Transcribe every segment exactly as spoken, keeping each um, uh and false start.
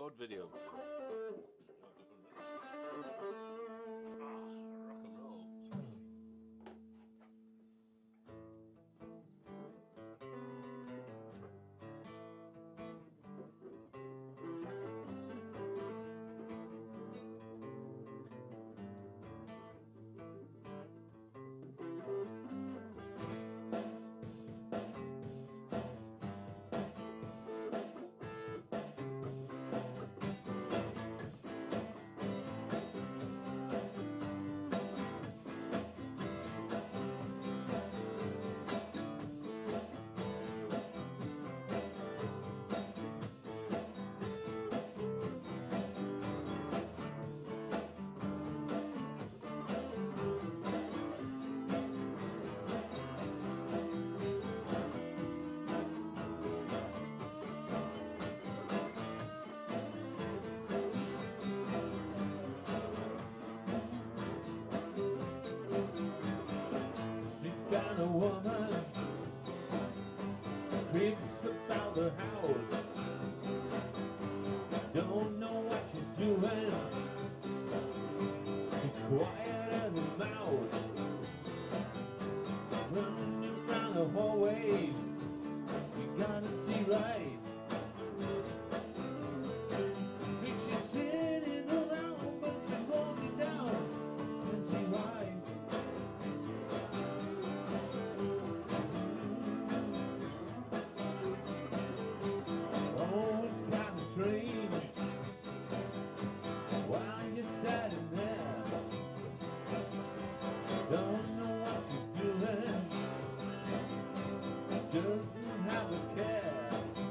road video. Rock and roll. Kind of woman creeps about the house, don't know what she's doing, she's quiet as a mouse, running around the hallway, you gotta see right. Think she's sitting around, but she's walking down, and see right. Oh, it's kind of strange while you're sitting there, don't know what she's doing, doesn't have a care,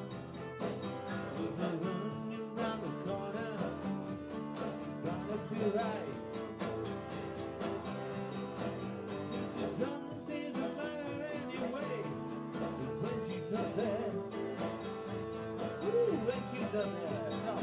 just running around the corner, gotta be right. It just doesn't seem to matter anyway, 'cause when she's up there, ooh, when she's up there, no.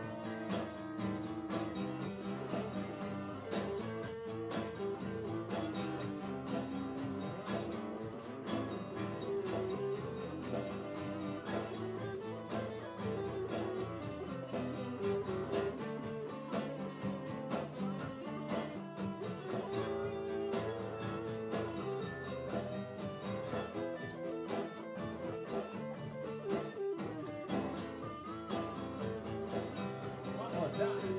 One more time.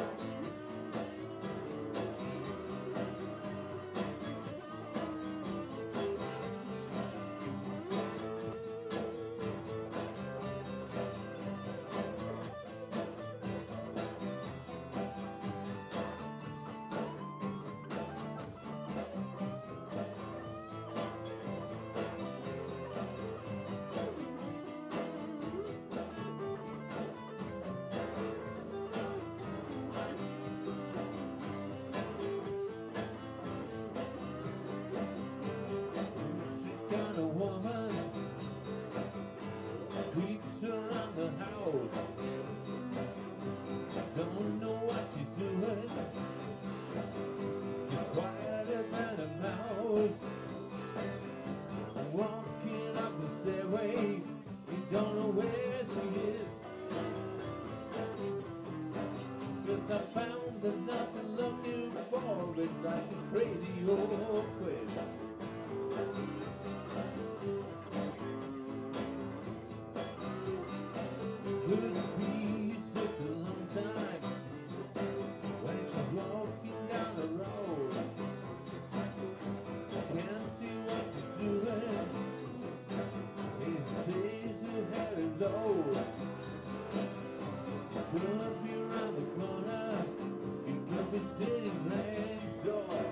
Kind of woman creeps around the house, don't know what she's doing, she's quieter than a mouse, walking up the stairway, you don't know where she is, 'cause I found that nothing looking for, it's like a crazy old quiz. Could it be such a long time when she's walking down the road? Can't see what she's doing, these days her hair is low. Could be around the corner, it could be sitting next door.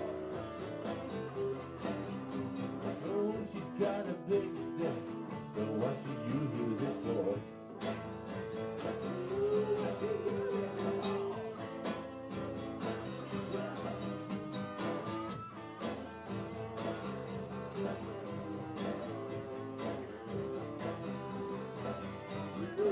Oh, she's got a big stick, but what should you use it for? Ooh.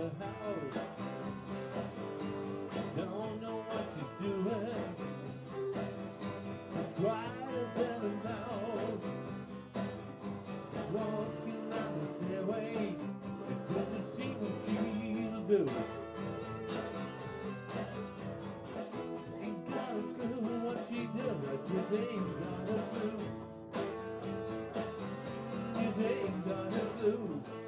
the house. Don't know what she's doing. She's quieter than a mouse. Walking down the stairway, it doesn't see what she'll do. Ain't got a clue what she does, I just ain't got a clue. Just ain't got a clue.